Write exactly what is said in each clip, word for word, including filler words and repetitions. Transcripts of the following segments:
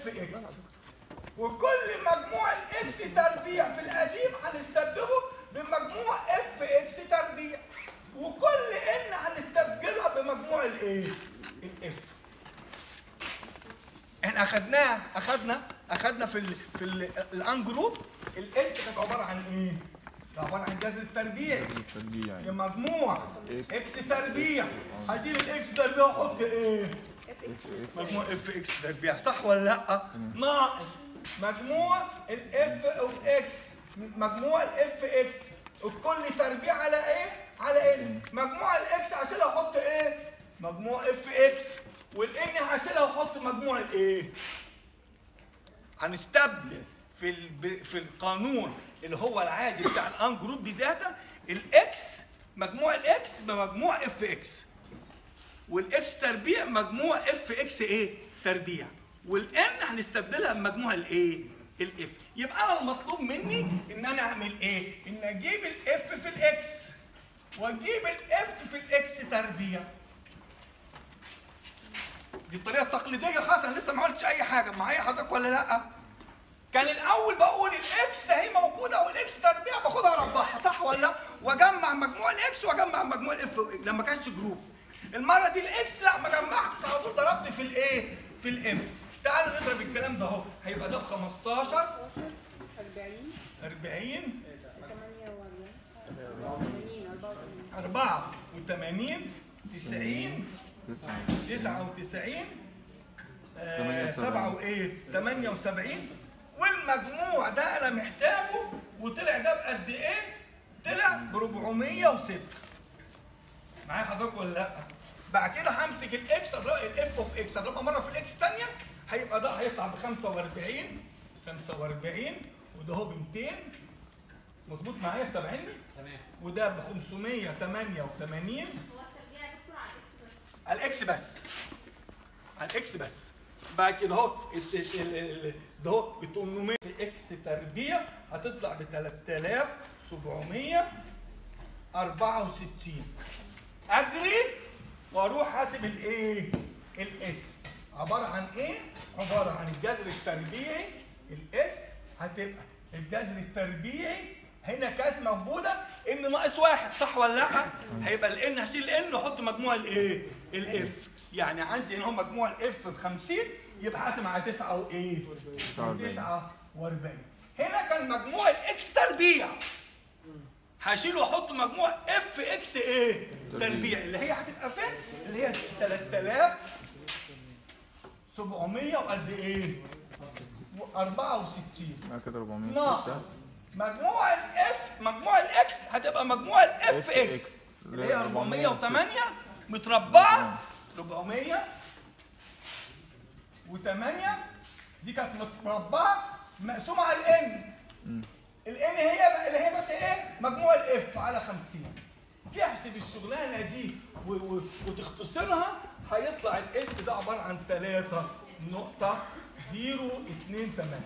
اف اكس، وكل مجموع الاكس تربيع في القديم هنستبدله بمجموع اف اكس تربيع، وكل ان هنستبدلها بمجموع الايه؟ الاف. احنا اخدناه اخدنا اخدنا في ال في الان جروب الاس كانت عباره عن ايه؟ عباره عن جذر التربيع لمجموع اكس تربيع. هشيل الاكس تربيع واحط ايه؟ مجموع اف اكس تربيع، صح ولا لا؟ ناقص مجموع الاف او اكس، مجموع الاف اكس الكل تربيع على ايه؟ على ال. مجموع الاكس هشيلها واحط ايه؟ مجموع اف اكس، والان هشيلها واحط مجموع الايه؟ هنستبدل في ال... في القانون اللي هو العادي بتاع الان جروب دي داتا الاكس مجموع الاكس بمجموع اف اكس، والاكس تربيع مجموع اف اكس ايه؟ تربيع، والان هنستبدلها بمجموع الايه؟ الاف. يبقى انا المطلوب مني ان انا اعمل ايه؟ ان اجيب الاف في الاكس واجيب الاف في الاكس تربيع. دي الطريقه التقليديه خالص، انا لسه ما عملتش اي حاجه. معايا حضرتك ولا لا؟ كان الاول بقول الاكس اهي موجوده والاكس تربيع باخدها اربعها، صح ولا لا؟ واجمع مجموع الاكس واجمع مجموع الاف لما كانش جروب. المره دي الاكس لا ما جمعتش، على طول ضربت في الايه؟ في الاف. تعالوا نضرب الكلام ده اهو، هيبقى ده ب خمستاشر أربعين أربعين أربعة أربعة وثمانين تسعين تسعة وتسعين سبعة وإيه؟ ثمانية وسبعين. والمجموع ده أنا محتاجه وطلع ده بقد إيه؟ طلع ب أربعمية وستة. معايا حضرتك ولا لأ؟ بعد كده همسك الإكس الإف أوف إكس أضربها مرة في الإكس ثانية، هيبقى ده هيطلع ب خمسة وأربعين خمسة وأربعين، وده هو ب مئتين. مظبوط معايا متابعيني؟ تمام. وده ب خمسمية وثمانية وثمانين. هو التربيع يا دكتور على الاكس بس؟ على الاكس بس. على الاكس بس. بعد كده اهو ده اهو ب ثمانمية في اكس تربيع هتطلع ب ثلاثة آلاف وسبعمية وأربعة وستين. اجري واروح حاسب الايه؟ الاس. عباره عن ايه؟ عباره عن الجذر التربيعي. الاس هتبقى الجذر التربيعي هنا كانت موجوده ان ناقص واحد، صح ولا لا؟ هيبقى الان هشيل الان واحط مجموع الايه؟ الاف. يعني عندي ان هو مجموع الاف ب خمسين، يبقى حاسب على تسعة وايه؟ تسعة وأربعين. هنا كان مجموع الاكس تربيع، هشيل واحط مجموع اف اكس ايه؟ تربيع، اللي هي هتبقى فين؟ اللي هي ثلاثة آلاف وسبعمية وقد ايه؟ أربعة وستين. كده أربعمية ناقص وستة. مجموع الاف مجموع الاكس هتبقى مجموع الاف اكس اللي هي أربعمية وثمانية متربعه أربعمية وثمانية، دي كانت متربعه مقسومه على الان. الان هي اللي هي بس ايه؟ مجموع الاف على خمسين. تحسب الشغلانه دي وتختصرها هيطلع الاس ده عباره عن ثلاثة نقطة صفر اتنين تمانية.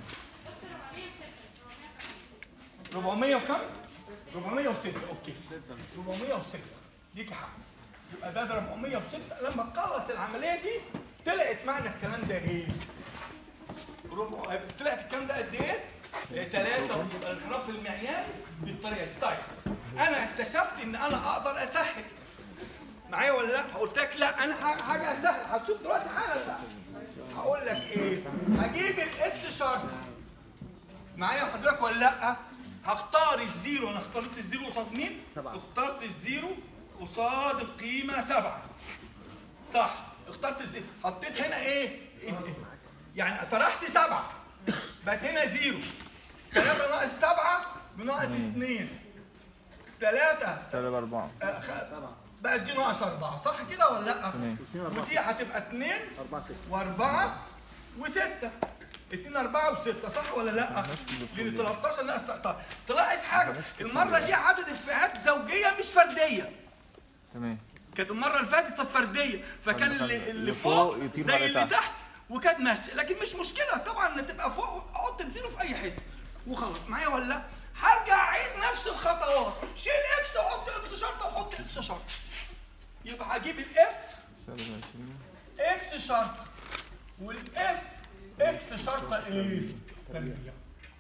أربعمية وكم؟ أربعمية وستة. اوكي أربعمية وستة ديك حق. يبقى ده أربعمية وستة. لما تخلص العمليه دي طلعت معنى الكلام ده ايه؟ ربع طلعت الكلام ده قد ايه؟ ثلاثة. يبقى الانحراف المعياري بالطريقه دي. طيب انا اكتشفت ان انا اقدر اسهل. معايا ولا لا؟ قلت لك لا انا حاجه اسهل، هتشوف دلوقتي حالا بقى. هقول لك ايه؟ هجيب الاكس شرط. معايا حضرتك ولا لا؟ هختار الزيرو. انا اخترت الزيرو قصاد مين؟ سبعة. اخترت الزيرو قصاد القيمه سبعة، صح؟ اخترت الزيرو، حطيت هنا ايه؟ يعني طرحت سبعة، بقت هنا زيرو. ثلاثة ناقص سبعة بناقص اثنين. ثلاثة سالب أربعة. بقت دي ناقص أربعة، صح كده ولا لأ؟ ودي هتبقى اثنين وأربعة وستة. اثنين أربعة وستة، صح ولا لأ؟ لأن تلتاشر ناقص تلتاشر. تلاحظ حاجة، المرة دي عدد الفئات زوجية مش فردية. تمام. كانت المرة اللي فاتت فردية، فكان اللي, اللي فوق زي اللي تحت وكانت ماشية، لكن مش مشكلة طبعا ان تبقى فوق احط الزيرو في أي حتة وخلاص. معايا ولا لأ؟ هرجع أعيد نفس الخطوات، شيل إكس وحط إكس شرطة وحط إكس شرطة. يبقى هجيب الإف إكس شرطة والإف إكس شرطه ايه؟ تربيع.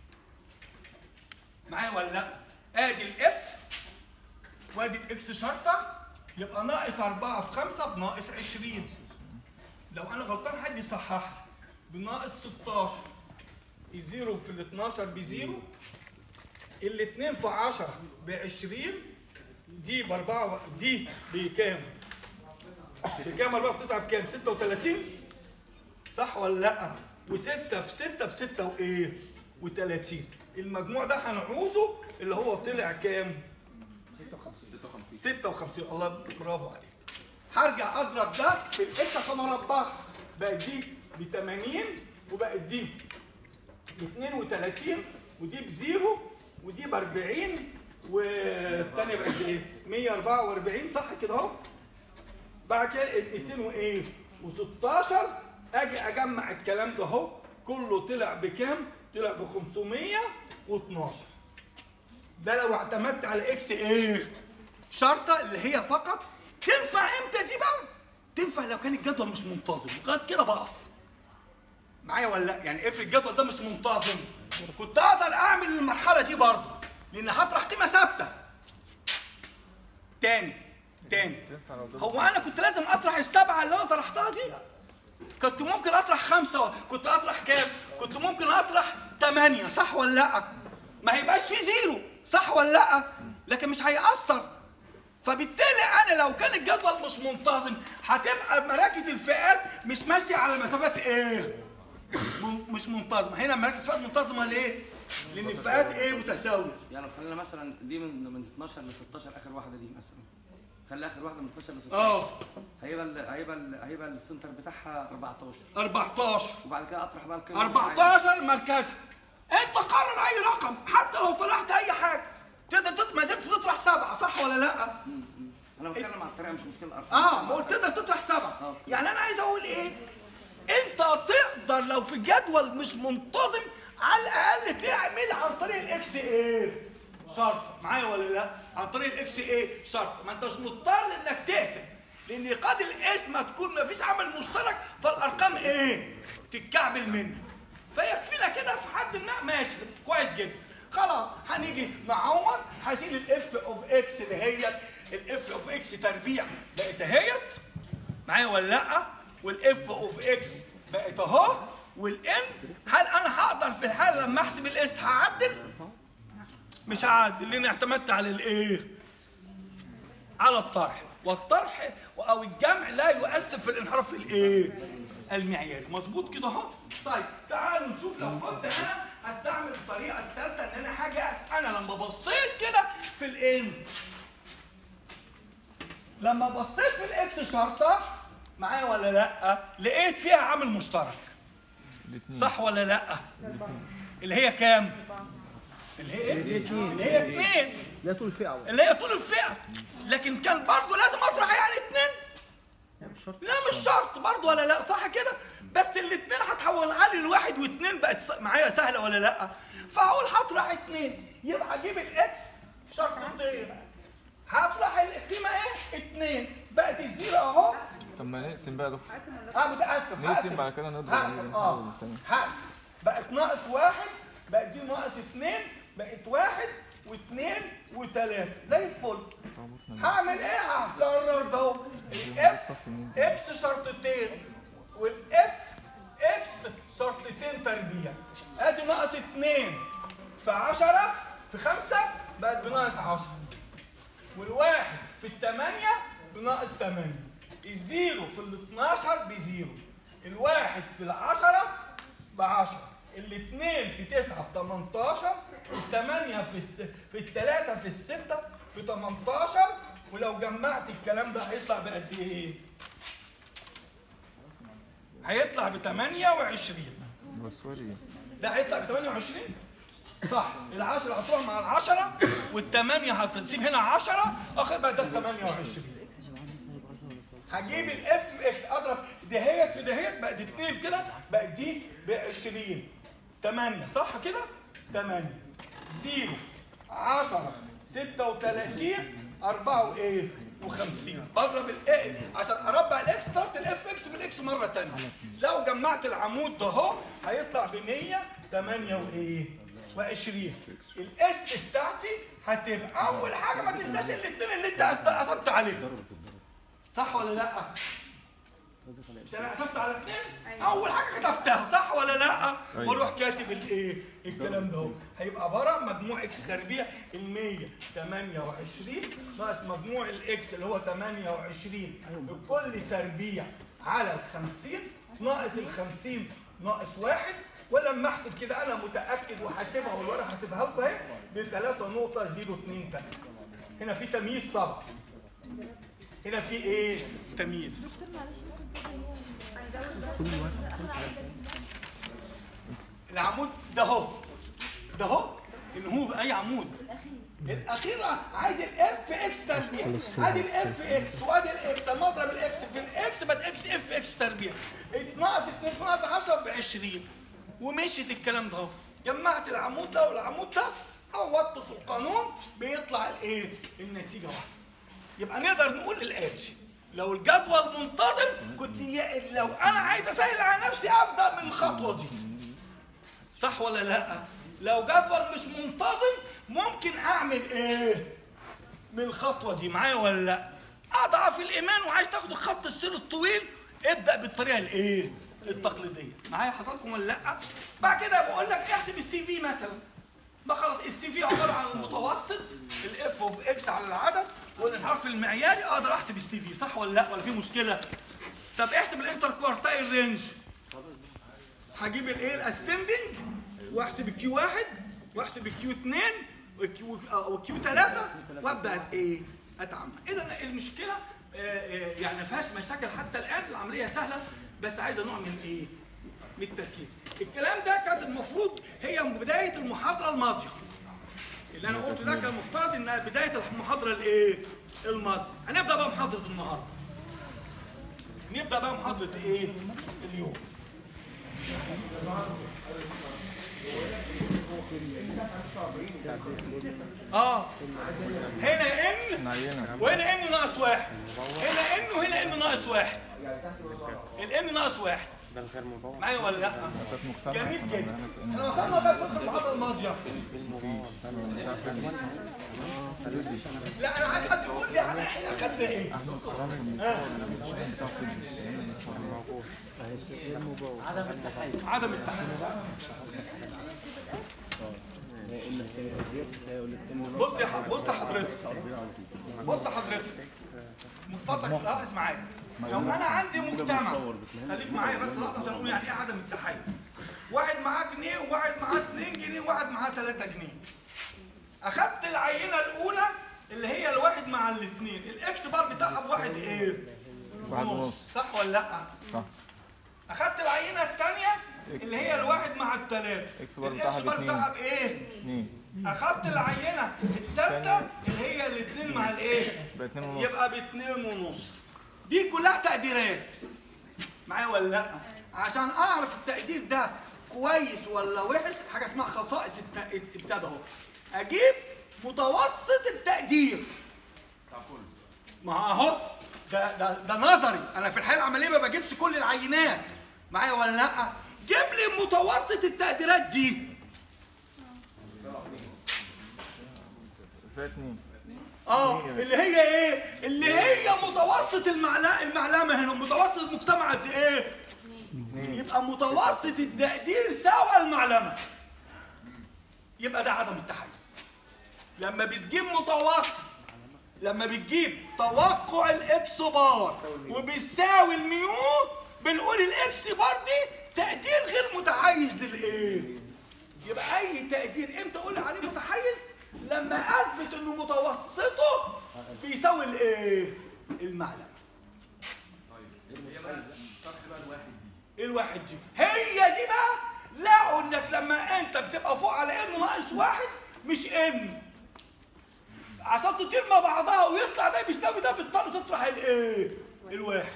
معايا ولا لا؟ ادي الاف وادي الاكس شرطه، يبقى ناقص أربعة في خمسة بناقص عشرين. لو انا غلطان حد يصحح لي. بناقص ستاشر. الزيرو في ال اتناشر بزيرو. الاتنين في عشرة بعشرين. دي بأربعة، دي بكام؟ بكام؟ أربعة في تسعة بكام؟ ستة وتلاتين؟ صح ولا لأ؟ وستة في ستة بستة وإيه؟ وتلاتين. المجموع ده هنعوزه اللي هو طلع كام؟ ستة وخمسين. الله برافو عليك. هرجع اضرب ده في الاكس عشان اربعها. بقت دي ب تمانين وبقت دي ب اتنين وتلاتين ودي بزيرو ودي ب أربعين والثانيه بقت بايه؟ مية وأربعة وأربعين صح كده اهو. بعد كده ميتين وايه؟ وستاشر. اجي اجمع الكلام ده اهو كله طلع بكام؟ طلع ب خمسمية واتناشر. ده لو اعتمدت على اكس ايه؟ شرطه اللي هي فقط. تنفع امتى دي بقى؟ تنفع لو كان الجدول مش منتظم، لغايه كده بقف. معايا ولا لا؟ يعني افرض الجدول ده مش منتظم، كنت اقدر اعمل المرحله دي برضه، لان هطرح قيمه ثابته. تاني تاني هو انا كنت لازم اطرح السبعه اللي انا طرحتها دي؟ كنت ممكن اطرح خمسه، كنت اطرح كام؟ كنت ممكن اطرح ثمانيه، صح ولا لا؟ ما هيبقاش في زيرو، صح ولا لا؟ لكن مش هيأثر. فبالتالي انا لو كان الجدول مش منتظم هتبقى مراكز الفئات مش ماشيه على مسافات ايه؟ مش منتظمه. هنا مراكز الفئات منتظمه ليه؟ لان الفئات ايه؟ متساويه. يعني لو خلينا مثلا دي من من اتناشر ل ستاشر اخر واحده دي مثلا، خلي اخر واحده من اتناشر ل ستاشر. اه هيبقى ال هيبقى ال هيبقى السنتر بتاعها أربعتاشر. أربعتاشر وبعد كده اطرح بقى القيمه أربعتاشر مركزها. انت قرر اي رقم حتى لو طرحت اي حاجه تقدر تط... ما زلت تطرح سبعه، صح ولا لا؟ انا بتكلم على الطريقه مش مشكله الارقام. اه ما قلت تقدر تطرح سبعه. يعني انا عايز اقول ايه؟ انت تقدر لو في الجدول مش منتظم على الاقل تعمل عن طريق الاكس ايه؟ شرطه. معايا ولا لا؟ عن طريق الاكس ايه؟ شرطه. ما انتش مضطر انك تقسم، لان قد القسمه تكون ما فيش عمل مشترك فالارقام ايه؟ تتكعبل منك. فيكفينا كده في حد ما ماشي كويس جدا. خلاص هنيجي نعوض. هشيل الاف اوف اكس دهيت، الاف اوف اكس تربيع بقت اهيت. معايا ولا لا؟ والاف اوف اكس بقت اهو. والان هل انا هقدر في الحاله لما احسب الاس هعدل؟ مش هعدل لان اعتمدت على الايه؟ على الطرح، والطرح او الجمع لا يؤثر في الانحراف الايه؟ المعياري. مظبوط كده اهو. طيب تعالوا نشوف لو كنت انا هستعمل الطريقه الثالثه ان انا حاجه انا لما بصيت كده في الان، لما بصيت في الاكس شرطه معايا ولا لا؟ لقيت فيها عامل مشترك، صح ولا لا؟ اللي هي كام؟ اللي هي ايه؟ اللي هي اتنين. لا طول الفئه. اللي هي طول الفئه. لكن كان برضه لازم اطرح يعني اتنين. لا مش شرط برضه ولا لا، صح كده؟ بس الاثنين هتحولها لي لواحد واثنين بقت معايا سهله ولا لا؟ فاقول هطرح اثنين، يبقى اجيب الاكس شرطتين. هطرح القيمه ايه؟ اثنين، بقت الزيرو اهو. طب ما نقسم بقى ده. اه متاسف. نقسم بعد كده نضرب. هقسم اه هقسم. بقت ناقص واحد، بقت دي ناقص اثنين، بقت واحد واثنين وثلاثه زي الفل. هعمل ايه؟ هكرر ده الاف اكس شرطتين والاف اكس شرطتين تربيع. ادي ناقص اثنين في عشرة في خمسة بقت بناقص عشرة. والواحد في الثمانية بناقص ثمانية. الزيرو في ال اتناشر بزيرو. الواحد في العشرة بعشرة. الاثنين في تسعة ب تمنتاشر. الثمانية في الس... في الثلاثة في الستة ب تمنتاشر. ولو جمعت الكلام ده هيطلع بقد ايه؟ هيطلع ب تمانية وعشرين. ده هيطلع ب تمانية وعشرين؟ صح. العشرة هتروح مع العشرة والثمانية هتسيب هنا عشرة، اخر بقى ده ب تمانية وعشرين. هجيب الاف اكس اضرب دهيت في دهيت بقت اتنين كده، بقت دي ب عشرين. تمانية صح كده؟ تمانية. زيرو عشرة ستة وتلاتين أربعة وإيه؟ وخمسين بضرب الايه عشان اربع الاكس ضربت الاف اكس في الاكس مره ثانيه. لو جمعت العمود ده اهو هيطلع ب مية وتمانية وايه؟ وعشرين. الاس بتاعتي هتبقى اول حاجه ما تنساش الاثنين اللي انت قسمت عليهم. صح ولا لا؟ مش انا قسمت على اثنين؟ اول حاجه كتبتها صح ولا لا؟ واروح كاتب الايه؟ الكلام ده اهو هيبقى عباره عن مجموع اكس تربيع ال مية وتمانية وعشرين ناقص مجموع الاكس اللي هو تمانية وعشرين بكل تربيع على ال خمسين ناقص ال خمسين ناقص واحد. ولما احسب كده انا متاكد وحاسبها والورقه حاسبها لكم اهي ب ثلاثة نقطة صفر اتنين تلاتة. هنا في تمييز طبعا. هنا في ايه؟ تمييز. العمود ده اهو ده اهو ان هو اي عمود الاخير عايز الاف اكس تربيع. ادي الاف اكس وادي الاكس لما اضرب الاكس في الاكس بقت اكس اف اكس تربيع ناقص اتنين في ناقص عشرة ب عشرين. ومشيت الكلام ده اهو جمعت العمود ده والعمود ده عوضت في القانون بيطلع الايه؟ النتيجه واحده. يبقى نقدر نقول الاتي لو الجدول منتظم كنت لو انا عايز اسهل على نفسي ابدا من الخطوه دي. صح ولا لا؟ لو جدول مش منتظم ممكن اعمل ايه؟ من الخطوه دي معايا ولا لا؟ اضعف الايمان وعايز تاخد الخط السير الطويل ابدا بالطريقه الايه؟ التقليديه. معايا حضراتكم ولا لا؟ بعد كده بقول لك احسب السي في مثلا. ما خلاص السي في عباره عن المتوسط الاف اوف اكس على العدد والحرف المعياري اقدر احسب السي في. صح ولا لا؟ ولا في مشكله؟ طب احسب الانتر كوارتايل رينج. هجيب الايه؟ الاسندنج واحسب الكيو واحد واحسب الكيو اتنين والكيو والكيو تلاتة وابدا ايه؟ اتعامل. اذا المشكله يعني ما فيهاش مشاكل حتى الان، العمليه سهله بس عايزه نوع من ايه؟ من التركيز. الكلام ده كانت المفروض هي بدايه المحاضره الماضيه. اللي انا قلته ده كان مفترض انها بدايه المحاضره الايه؟ الماضيه. هنبدا بقى محاضره النهارده. نبدا بقى محاضره ايه؟ اليوم. اه هنا ان وهنا ان ناقص واحد. هنا ان وهنا ان ناقص واحد. الان ناقص واحد. معايا ولا لا؟ جميل جدا. احنا وصلنا لغايه في المحاضره الماضيه. لا انا عايز حد يقول لي على احنا اخدنا ايه؟ عدم التحيز. بص يا بص حضرتك بص حضرتك من فضلك لاحظ معايا. لو انا عندي مجتمع خليك معايا بس لحظه عشان اقول يعني ايه عدم التحيز. واحد معاه جنيه وواحد معاه اتنين جنيه وواحد معاه تلاتة جنيه. اخدت العينه الاولى اللي هي الواحد مع الاثنين، الاكس بار بتاعها بواحد ايه؟ واحد ونص. صح ولا لا؟ صح. اخدت العينه الثانيه اللي هي الواحد مع الثلاثه، اكس بار الاكس بار بتاعها بايه؟ اتنين. اخدت العينه الثالثه اللي هي الاثنين مع الايه؟ باتنين ونص. يبقى باتنين ونص. دي كلها تقديرات. معايا ولا لا؟ عشان اعرف التقدير ده كويس ولا وحش حاجه اسمها خصائص البتاع ده اهو. اجيب متوسط التقدير. ما اهو ده ده ده نظري، انا في الحاله العمليه ما بجيبش كل العينات. معايا ولا لا؟ جيب لي متوسط التقديرات دي. فيها اتنين. اه اللي هي ايه؟ اللي هي متوسط المعلقه المعلمه هنا، متوسط المجتمع قد ايه؟ يبقى متوسط التقدير ساوى المعلمه. يبقى ده عدم التحيز. لما بتجيب متوسط، لما بتجيب توقع الاكس بار وبيساوي الميو بنقول الاكس بار دي تقدير غير متحيز للايه؟ يبقى اي تقدير امتى اقول عليه متحيز؟ لما اثبت انه متوسطه بيساوي الايه؟ المعلمه. ايه الواحد دي؟ هي دي بقى لقوا انك لما انت بتبقى فوق على ان ناقص واحد مش ان عشان تطير مع بعضها ويطلع ده بيساوي ده بتضطر تطرح الايه؟ الواحد.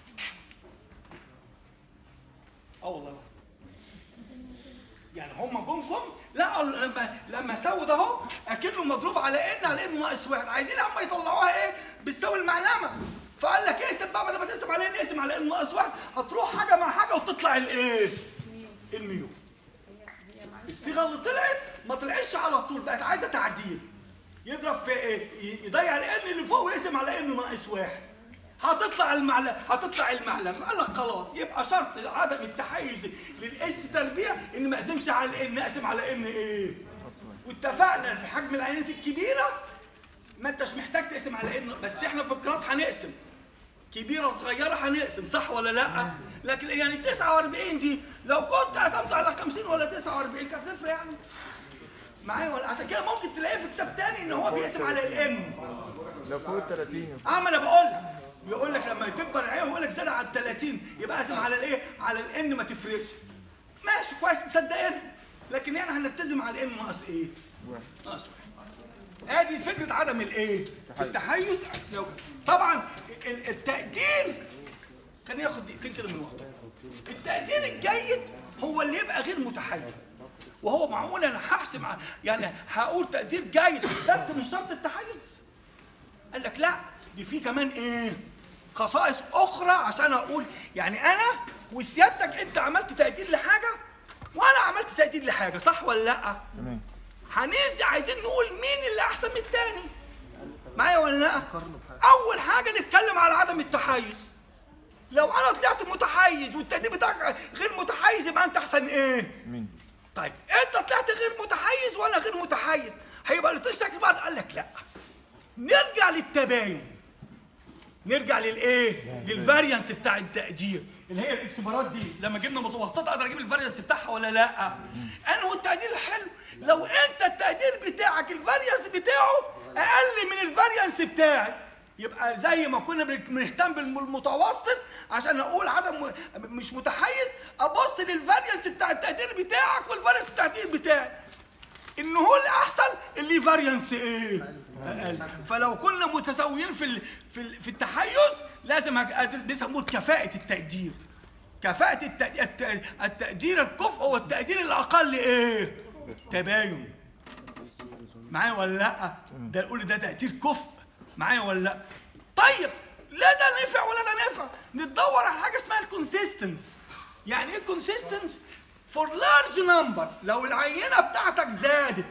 اه والله يعني هم جم جم لقوا لما لما ساووا ده اهو اكنه مضروب على ان على انه ناقص واحد، عايزين هم يطلعوها ايه؟ بتساوي المعلمه. فقال لك اقسم بقى، بدل ما تقسم على ان اقسم على ان ناقص واحد، هتروح حاجه مع حاجه وتطلع الايه؟ الميو. الصيغه اللي طلعت ما طلعتش على طول، بقت عايزه تعديل. يضرب في ايه؟ يضيع الان اللي فوق ويقسم على ان ناقص واحد. هتطلع المعلم هتطلع المعلم. قال لك خلاص، يبقى شرط عدم التحيز للاس تربيع ان ما اقسمش على ان، اقسم على ان ايه؟ واتفقنا في حجم العينات الكبيره ما انتش محتاج تقسم على ان، بس احنا في الكلاس هنقسم كبيره صغيره هنقسم، صح ولا لا؟ لكن يعني تسعة وأربعين دي لو كنت قسمت على خمسين ولا تسعة وأربعين كانت هتفرق يعني معايا ولا؟ عشان كده ممكن تلاقيه في كتاب تاني ان هو بيقسم على الان لو فوق ال ثلاثين. اه ما انا بقول لك، يقول لك لما تكبر العين ويقول لك زاد على ال ثلاثين يبقى قاسم على الايه؟ على الان ما تفرقش. ماشي كويس مصدقين، لكن يعني هنلتزم على الان ناقص ايه؟ ناقص واحد. ادي فكره عدم الايه؟ التحيز. طبعا التقدير خليني اخد دقيقتين كده من وقته. التقدير الجيد هو اللي يبقى غير متحيز، وهو معقول انا هحسب يعني هقول تقدير جيد بس مش شرط التحيز. قال لك لا، دي في كمان ايه؟ خصائص اخرى عشان اقول يعني انا وسيادتك انت عملت تقدير لحاجه وانا عملت تقدير لحاجه، صح ولا لا؟ تمام. هنيجي عايزين نقول مين اللي احسن من الثاني. معايا ولا لا؟ اول حاجه نتكلم على عدم التحيز. لو انا طلعت متحيز والتقدير بتاعك غير متحيز يبقى انت احسن ايه؟ مين؟ طيب انت طلعت غير متحيز وانا غير متحيز، هيبقى الاثنين شكل بعض. قال لك لا، نرجع للتباين، نرجع للايه؟ للفاريانس بتاع التقدير اللي هي الاكسبارات دي. لما جبنا متوسطات اقدر اجيب الفاريانس بتاعها ولا لا؟ انا هو التقدير الحلو لو انت التقدير بتاعك الفاريانس بتاعه اقل من الفاريانس بتاعي، يبقى زي ما كنا بنهتم بالمتوسط عشان اقول عدم مش متحيز، ابص للفاريانس بتاع التقدير بتاعك والفاريانس بتاع التقدير بتاعي. ان هو الاحسن اللي فاريانس ايه؟ اقل. فلو كنا متساويين في ال في ال في التحيز لازم بيسموه كفاءة التقدير. كفاءة التقدير, التقدير الكفء هو التقدير الاقل ايه؟ تباين. معايا ولا لا؟ ده نقول ده تقدير كفء. معايا ولا لا؟ طيب لا ده نفع ولا ده نفع، ندور على حاجه اسمها الكونسيستنس. يعني ايه الكونسيستنس؟ فور لارج نمبر، لو العينه بتاعتك زادت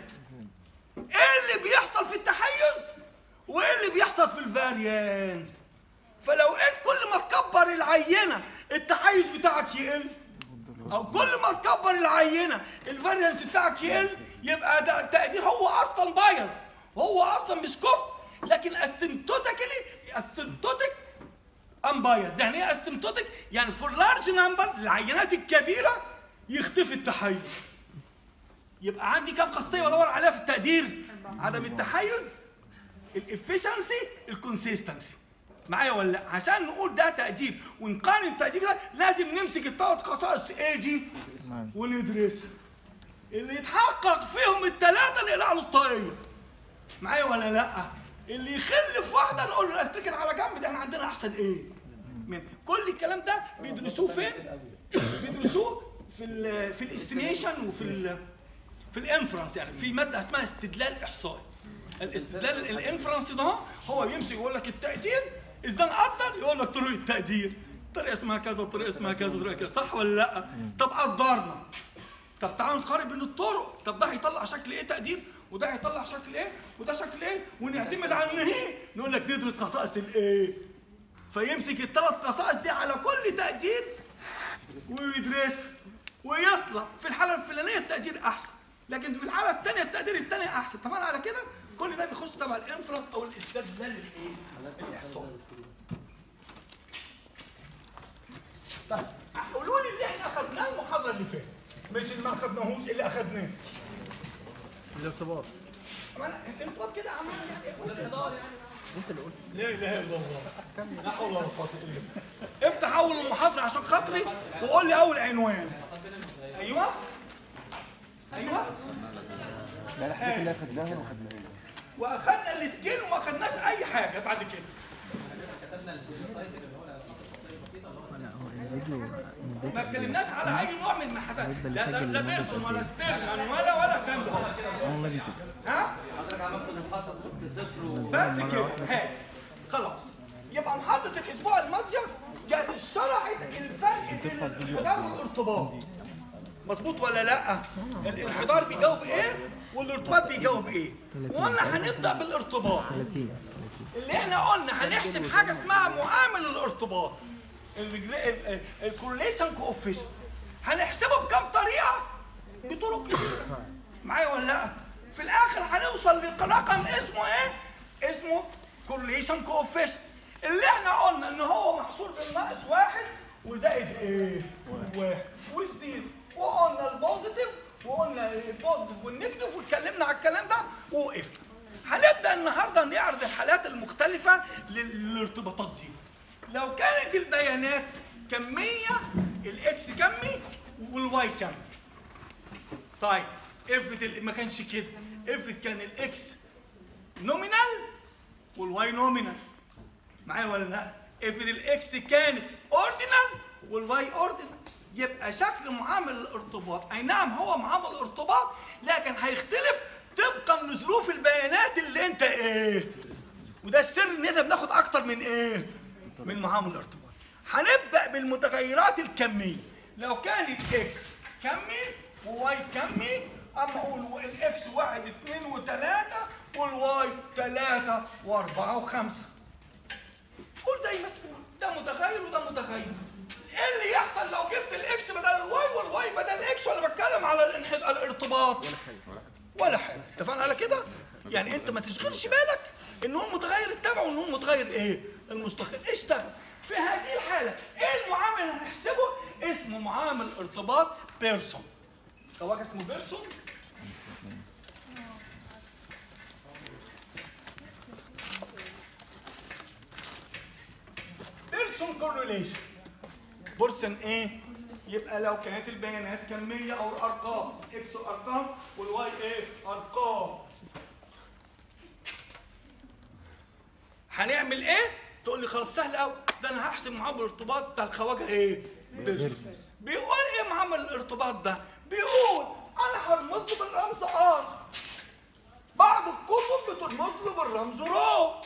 ايه اللي بيحصل في التحيز وايه اللي بيحصل في الفاريانس. فلو انت كل ما تكبر العينه التحيز بتاعك يقل، او كل ما تكبر العينه الفاريانس بتاعك يقل، يبقى ده التقدير هو اصلا بايظ، هو اصلا مش كفء. لكن اسيمتوتيكلي اسيمتوتيك امبايز. يعني ايه اسيمتوتيك؟ يعني فور لارج نمبر العينات الكبيره يختفي التحيز. يبقى عندي كام خاصيه بدور عليها في التقدير؟ عدم التحيز، الافشنسي، الكونسيستنسي. معايا ولا لا؟ عشان نقول ده تقدير ونقارن التقدير ده لازم نمسك الثلاث خصائص ايه دي وندرسها. اللي يتحقق فيهم الثلاثه نقلع له الطاقيه. معايا ولا لا؟ اللي يخل في واحده نقول له اتكل على جنب، ده احنا عندنا احسن ايه؟ من كل الكلام ده بيدرسوه فين؟ بيدرسوه في ال في الاستيميشن وفي ال في الانفرنس. يعني في ماده اسمها استدلال احصائي. الاستدلال الانفرنس ده هو بيمسك يقول لك التقدير ازاي نقدر، يقول لك طرق التقدير، طريقه اسمها كذا، طريقه اسمها كذا، طريقه كذا، صح ولا لا؟ طب قدرنا، طب تعالوا نقارن بين الطرق، طب ده هيطلع شكل ايه تقدير وده هيطلع شكل ايه وده شكل ايه، ونعتمد على ان ايه؟ نقول لك ندرس خصائص الايه. فيمسك الثلاث خصائص دي على كل تقدير ويدرسها ويطلع في الحاله الفلانيه التقدير احسن، لكن في الحاله الثانيه التقدير الثاني احسن. اتفقنا على كده؟ كل ده بيخش تبع الانفرنس او الاستدلال الايه؟ الاحصائي. طيب قولوا لي اللي احنا اخذناه المحاضره اللي فاتت، مش اللي ما اخذناهوش، اللي اخذناه. الارتباط. الارتباط كده عمال يعني قول يعني انت اللي قلت. لا اله الا الله. لا حول ولا قوه الا بالله. افتح اول المحاضره عشان خاطري وقول لي اول عنوان. ايوه ايوه لا الحاجات اللي اخذناها ما خدناهاش. واخذنا السكيل وما اخذناش اي حاجه بعد كده. كتبنا السايت اللي هو التفاصيل البسيطه اللي هو الفيديو ما اتكلمناش على اي نوع من المحاسبات، لا لا بيرسون ولا سبيرمان ولا ولا الكلام ده. ها؟ حضرتك عملت المحاضره كنت صفر و بس كده. ها خلاص. يبقى محاضرة الأسبوع الماضية كانت شرحت الفرق بين الانحدار والارتباط. مظبوط ولا لأ؟ الانحدار بيجاوب إيه؟ والارتباط بيجاوب إيه؟ وقلنا هنبدأ بالارتباط. اللي إحنا قلنا هنحسب حاجة اسمها معامل الارتباط. الكورليشن كوفيشنت. هنحسبه بكام طريقة؟ بطرق كتير. معايا ولا لأ؟ في الآخر هنوصل لرقم اسمه إيه؟ اسمه كورليشن كوفيشنت. اللي احنا قلنا ان هو محصور بين ناقص واحد وزائد ايه؟ واحد والزيرو، وقلنا البوزيتيف وقلنا البوزيتيف والنيجاتيف واتكلمنا على الكلام ده ووقفنا. هنبدا النهارده نعرض الحالات المختلفه للارتباطات دي. لو كانت البيانات كميه، الاكس كمي والواي كمي. طيب افرض ما كانش كده، افرض كان الاكس نومينال والواي نومينال. معايا ولا لا؟ افرض الاكس كانت اوردينال والواي اوردينال، يبقى شكل معامل الارتباط اي نعم هو معامل الارتباط، لكن هيختلف طبقا لظروف البيانات اللي انت ايه. وده السر ان احنا بناخد اكتر من ايه؟ من معامل الارتباط. هنبدا بالمتغيرات الكميه. لو كانت اكس كمي وواي كمي، اما اقول الاكس واحد اثنين وثلاثه والواي ثلاثه واربعه وخمسه. قول زي ما تقول، ده متغير وده متغير. ايه اللي يحصل لو جبت الاكس بدل الواي والواي بدل الاكس؟ ولا بتكلم على الارتباط؟ ولا حاجه ولا حاجه. اتفقنا على كده؟ يعني انت ما تشغلش بالك ان هو متغير التبع وان هو متغير ايه؟ المستقل. اشتغل. في هذه الحاله ايه المعامل اللي هنحسبه؟ اسمه معامل ارتباط بيرسون. خواجه اسمه بيرسون. بيرسون كورليشن. بيرسون ايه؟ يبقى لو كانت البيانات كميه او ارقام، اكس ارقام والواي ايه؟ ارقام. هنعمل ايه؟ تقول لي خلاص سهل قوي، ده انا هحسب معامل الارتباط بتاع الخواجه ايه؟ بيرسون. بيقول ايه معامل الارتباط ده؟ بيقول انا هرمز له بالرمز ار. بعض الكتب بترمز له بالرمز رو.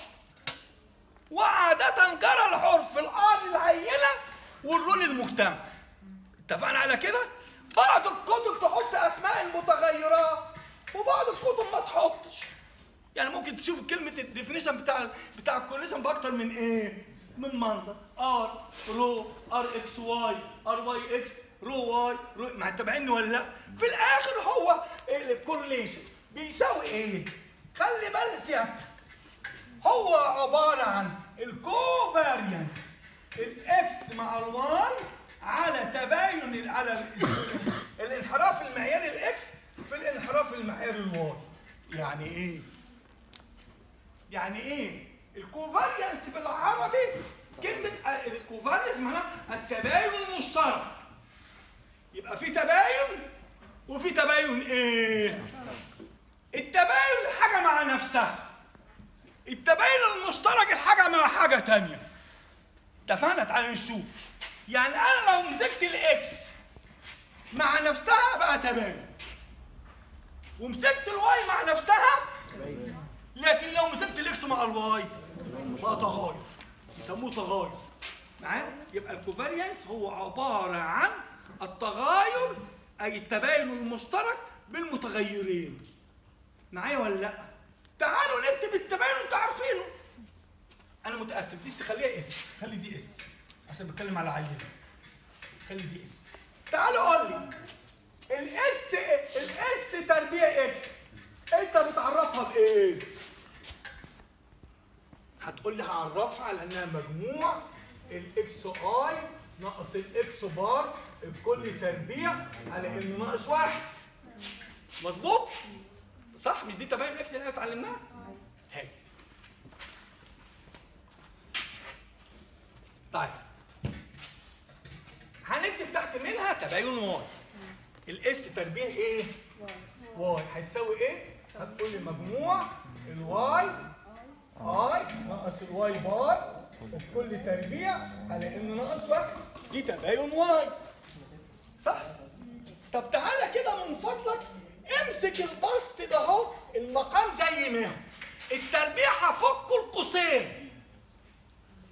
وعادة جرى العرف في الار العينة والرول المجتمع. اتفقنا على كده؟ بعض الكتب تحط اسماء المتغيرات وبعض الكتب ما تحطش. يعني ممكن تشوف كلمة الديفينيشن بتاع بتاع الكورليشن بأكتر من ايه؟ من منظر. ار رو، ار اكس واي، ار واي اكس، رو واي، رو. مع تابعيني ولا لا؟ في الاخر هو الكورليشن بيساوي ايه؟ خلي بالك سيادتك، هو عبارة عن الكوفاريانس الاكس مع الواي على تباين على الانحراف المعياري الاكس في الانحراف المعياري الواي. يعني ايه؟ يعني ايه؟ الكوفاريانس بالعربي كلمة الكوفاريانس معناها التباين المشترك. يبقى في تباين وفي تباين ايه؟ التباين الحاجة مع نفسها. التباين المشترك الحاجة مع حاجة تانية. اتفقنا؟ تعالى نشوف. يعني أنا لو مسكت الإكس مع نفسها بقى تباين. ومسكت الواي مع نفسها، لكن لو مسكت الإكس مع الواي بقى تغاير. يسموه تغاير. معايا؟ يبقى الكوفاريانس هو عبارة عن التغاير أي التباين المشترك بالمتغيرين. معايا ولا لأ؟ تعالوا نكتب التباين انتوا عارفينه. انا متاسف دي خليها اس، خلي دي اس عشان بتكلم على عينه. خلي دي اس. تعالوا قول لي الاس الاس تربيع اكس انت بتعرفها بايه؟ هتقول لي هعرفها على انها مجموع الاكس اي ناقص الاكس بار الكل تربيع على انه ناقص واحد. مظبوط؟ صح؟ مش دي تباين الاكس اللي احنا اتعلمناها؟ هاي. طيب هنكتب تحت منها تباين واي. الاس تربيع ايه؟ واي هيساوي ايه؟ هتقول لي مجموع الواي اي ناقص الواي بار الكل تربيع على انه ناقص واحد. دي تباين واي. صح؟ طب تعالى كده من فضلك امسك البسط ده اهو المقام زي ما هو. التربيع هفكه القوسين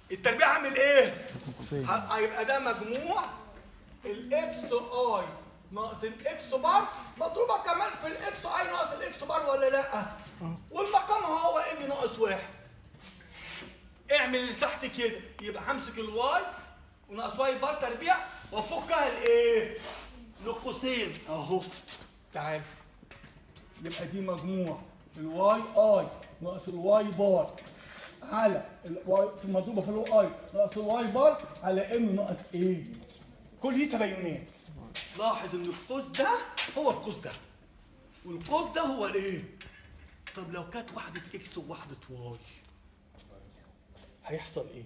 التربيع عامل ايه؟ ه- هيبقى ده مجموع الاكس اي ناقص الاكس بار مضروبه كمان في الاكس اي ناقص الاكس بار ولا لا؟ والمقام هو ان ناقص واحد. اعمل اللي تحت كده، يبقى همسك الواي وناقص واي بار تربيع وافكها لايه؟ لقوسين اهو. تعال يبقى دي مجموع الواي اي ناقص الواي بار على الواي في مضروبه في الواي اي ناقص الواي بار على ام ناقص ايه؟ كل دي تباينات. لاحظ ان القوس ده هو القوس ده والقوس ده هو الايه؟ طب لو كانت واحده اكس وواحده واي هيحصل ايه؟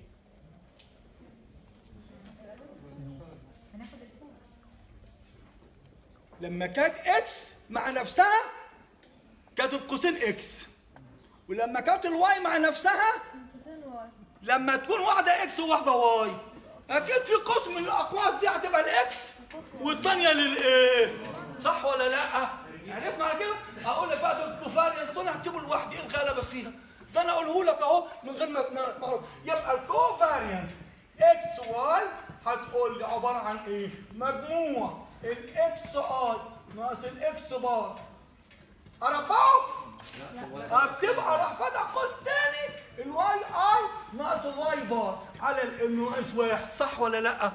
لما كانت اكس مع نفسها كانت القوسين اكس، ولما كانت الواي مع نفسها لما تكون واحده اكس وواحده واي اكيد في قوس من الاقواس دي هتبقى الاكس والثانيه للايه؟ صح ولا لا؟ عرفنا على كده؟ هقول لك بقى دول الكوفاريانس دول هتجيبوا لوحدي، ايه الغلبه فيها؟ ده انا اقوله لك اهو من غير ما معروف. يبقى الكوفاريانس اكس واي هتقول لي عباره عن ايه؟ مجموع الاكس اي ناقص الاكس بار اربعه بتبقى راح فاتح قوس تاني الواي اي ناقص الواي بار على الام ناقص واحد، صح ولا لا؟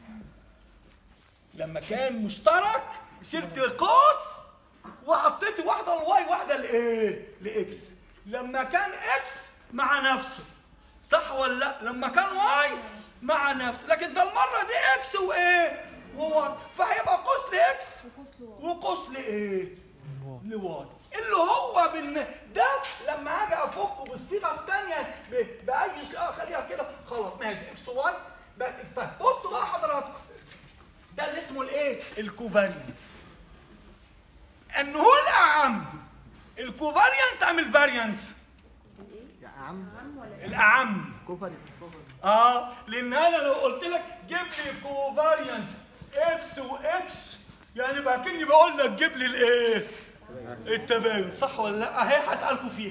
لما كان مشترك شلت القوس وحطيت واحده لواي واحده لايه؟ لاكس. لما كان اكس مع نفسه، صح ولا لا؟ لما كان واي مع نفسه، لكن ده المره دي اكس وايه؟ وواي، فهيبقى قوس لاكس وقوس لايه؟ لواي. اللي هو بالن... ده لما اجي افكه بالصيغه الثانيه ب... باي صيغه خليها كده خلاص ماشي اكس واي. طيب بصوا بقى حضراتكم، ده اللي اسمه الايه؟ الكوفاريانس. انه هو الاعم الكوفاريانس ام الفاريانس؟ يا عم الاعم كوفرنس اه، لان انا لو قلت لك جيب لي كوفاريانس اكس واكس يعني بقى كني بقول لك جيب لي الايه؟ التباين، صح ولا لا؟ اهي هسالكم فيها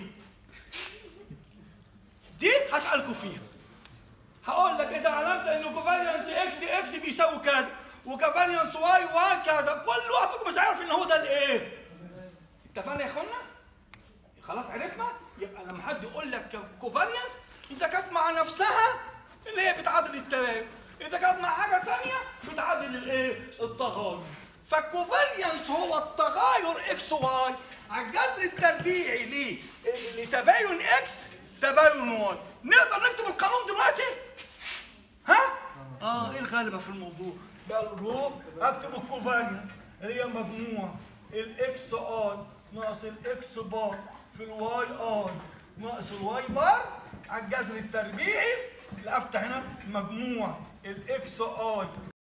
دي، هسالكم فيها. هقول لك اذا علمت ان كوفاريانس اكس اكس بيساوي كذا وكوفاريانس واي واي كذا، كل واحد فيكم مش عارف ان هو ده الايه؟ اتفقنا يا اخوانا؟ خلاص عرفنا؟ يبقى لما حد يقول لك كوفاريانس اذا كانت مع نفسها اللي هي بتعادل التباين، اذا كانت مع حاجه ثانيه بتعادل الايه؟ التغاير. فالكوفاريانس هو التغاير اكس واي على الجذر التربيعي ليه؟ لتباين اكس تباين واي. نقدر نكتب القانون دلوقتي؟ ها؟ اه ايه الغالبه في الموضوع؟ بقى الرو اكتب الكوفاريانس هي مجموع الاكس اي ناقص الاكس بار في الواي اي ناقص الواي بار على الجذر التربيعي اللي افتح هنا مجموع الاكس اي